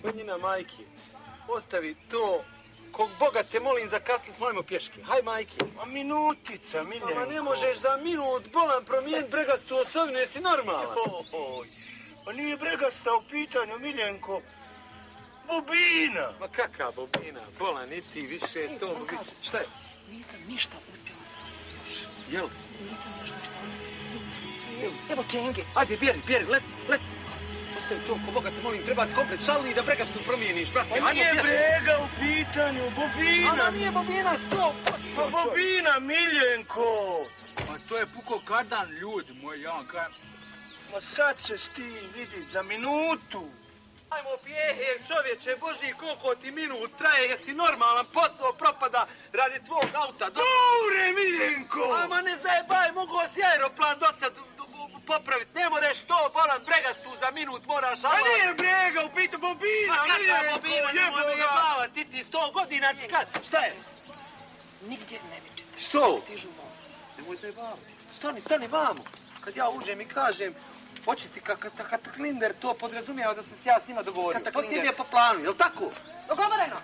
Njina majki, ostavi to. Kog Boga te molim, zakasnili smo, ajmo pješke. Haj, majke. A minutica, Miljenko. Ma ne možeš za minut bolan promijeniti bregastu osobinu, jesi normalan? Pa nije bregasta u pitanju, Miljenko. Bobina. Ma kaka bobina? Bolan, ni ti više to bobina. Šta je? Nisam ništa uspjela saznati. Jel? Nisam još ništa uspjela. Evo čenge. Ajde, bjeri, leti. Ostavi to, ko Boga te molim, treba ti komplet šalni i da bregastu promijeniš, brate. Pa nije brega u pitanju, bobina. Ona nije bobina, 100%. Pa bobina, Miljenko. Pa to je puko kardan, ljudi moji, ja vam kajem. Ma sad ćeš ti vidit za minutu. Ajmo pjeher, čovječe, Boži, koliko ti minut traje, jesi normalan, posao propada radi tvog auta. Dobre, Miljenko! Ama ne zajebaj, mogu si aeroplan dosad popraviti, ne moraš to, bolan, bregastu za minut, moraš A nije brega, u pitanju bobina, Miljenko, kakva bobina, nemoj me jebavati, ti 100 godina, ti kad, šta je? Nigdje ne vičite. Što? Stižu vam. Nemoj zajebavati, stani vamo. Kad ja uđem i kažem, očisti kataklinder, to podrazumijeva da sam se ja s njima dogovorio. To si ide po planu, jel tako? Dogovoreno.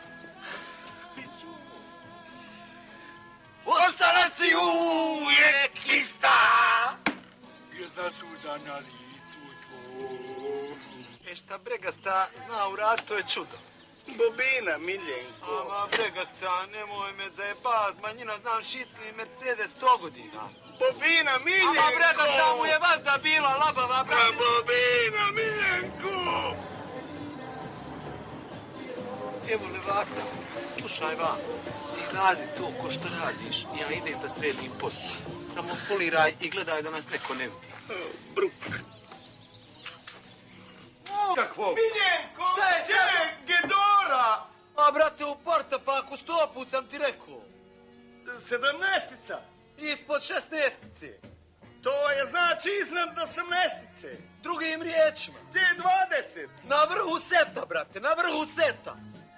Ostala si uvijek ista! Jedna suza na licu tvoju. E šta bregasta zna u rad, to je čudo. Bobina, Miljenko. Ama bregasta, nemoj me zajebat, manjina znam šitni Mercedes 100 godina. Bobina, Miljenko! Ama bregasta mu je vazda bila labava, brate. Bobina, Miljenko! Evo levaka, slušaj vam, ti radi to ko što radiš, ja idem da sredim posao. Samo foliraj i gledaj da nas neko ne vidi. Bruk. Kakvo? Miljenko! Šta je sad? Gedora! A brate, u porta pa ako 100 put sam ti rekao. 17-tica. Ispod 16-ice. To je znači iznad 18-ice. Drugim riječima. C20. Na vrhu seta, brate, na vrhu seta.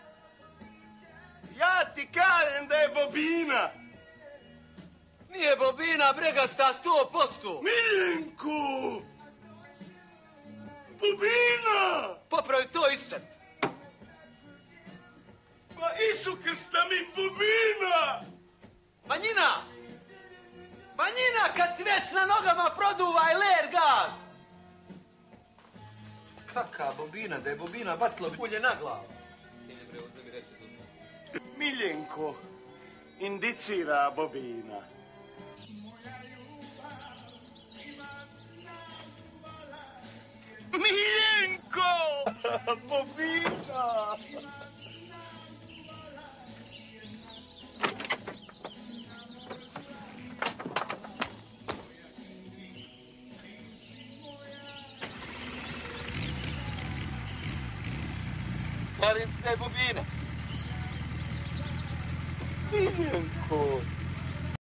Ja ti kažem da je bobina. Nije bobina, bregasta 100%. Miljenko! Bobina! Popravi to i set. Ma Isu Krsta mi bobina! Manjina! Manjina, kad si već na nogama produvaj ler gas! Kaka bobina, da je bobina bacilo bi ulje na glavu. Miljenko, indicira bobina. Miljenko! Bobina! Karim ti da je bobina. Miljenko!